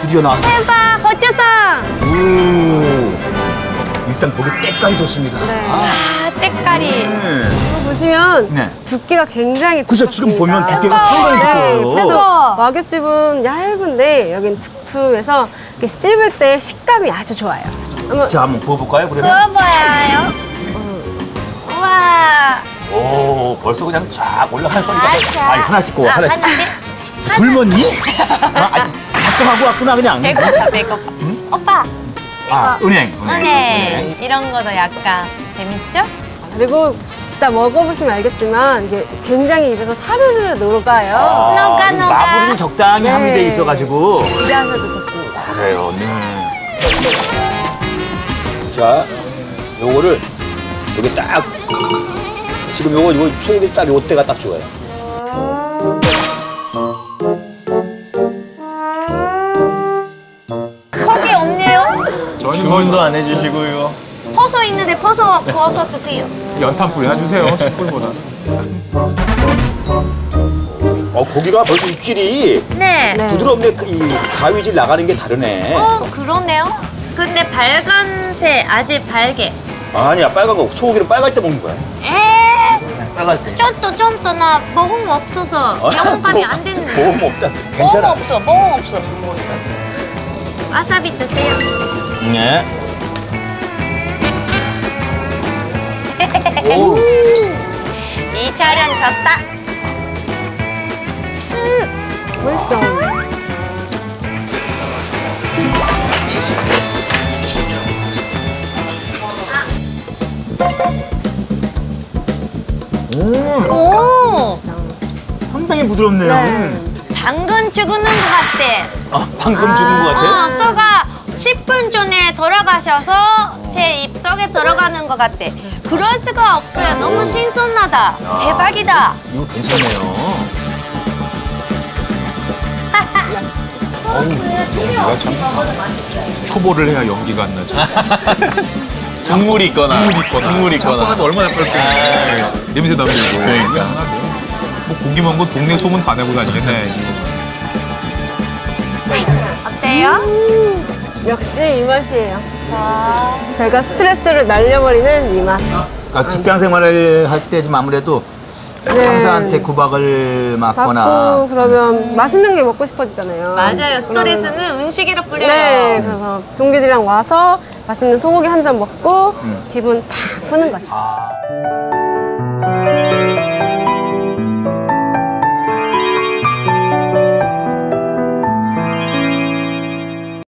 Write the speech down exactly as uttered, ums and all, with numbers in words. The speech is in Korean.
드디어 나왔어. 대박, 고추장. 오. 일단 고기 때깔이 좋습니다. 네. 아, 아, 때깔이. 네. 이거 보시면 네. 두께가 굉장히 그래서 지금 보면 두께가 상당히 네, 두꺼워요. 그래도 와규집은 얇은데 여긴 툭툭해서 이렇게 씹을 때 식감이 아주 좋아요. 한번 자, 한번 구워볼까요, 그러면? 구워봐요. 우와. 오, 벌써 그냥 쫙 올라가는 소리가. 맞아. 아니, 하나씩 구워, 아, 하나씩. 하나씩? 굶었니? 아, 아직 작정하고 왔구나, 그냥. 배고파, 배고파. 오빠. 아, 이거 은행, 은행. 은행. 이런 거도 약간 재밌죠? 그리고 이따 먹어보시면 알겠지만 이게 굉장히 입에서 사르르 녹아요. 아, 녹아, 이 녹아. 마블이 적당히 네. 함유돼 있어가지고. 기대하셔도 좋습니다. 그래요, 네. 자, 요거를 여기 딱 지금 요거 요거 소고기 딱 요때가 딱 좋아요. 거기 없네요? 주문도 안 해주시고요. 퍼서 있는데 퍼서 구워서 드세요. 연탄 불 해주세요. 숯불보다. 어, 고기가 벌써 입질이 네. 네. 부드럽네. 그 이 가위질 나가는 게 다르네. 어, 그러네요. 근데 빨간색 아직 빨개. 아니야, 빨간 거 소고기는 빨갈 때 먹는 거야. 에 빨갈 때. 쫀또 쫀또 나 먹음 없어서 영업이 안 됐네. 보험 없다. 먹음 괜찮아. 없어, 먹음 없어. 와사비 드세요. 네. 오. 이 촬영 졌다. 맛있죠? 음, 오, 상당히 부드럽네요. 네. 방금 죽는 것 같아. 아, 방금 죽은 것 같아. 어, 소가 십 분 전에 돌아가셔서 제 입속에 들어가는 것 같아. 그럴 수가 없어요. 너무 신선하다. 대박이다. 이거 괜찮네요. 어우, 연기가 참. 초보를 해야 연기가 안 나죠. 국물이 있거나. 국물이 있거나. 국물이 있거나. 짬뽕하면 얼마나 끓겠는데. 냄새 나면고. 그러니까. 뭐 고기만 거 동네 소문 다 내고 다니겠네. 어때요? 역시 이 맛이에요. 와. 제가 스트레스를 날려버리는 이 맛. 그러니까 직장 생활을 할 때 좀 아무래도 상사한테 구박을 맞거나 받고 그러면 맛있는 게 먹고 싶어지잖아요. 맞아요. 스트레스는 음식으로 풀려요. 네, 그래서 동기들이랑 와서 맛있는 소고기 한 점 먹고 기분 탁 푸는 거죠. 아.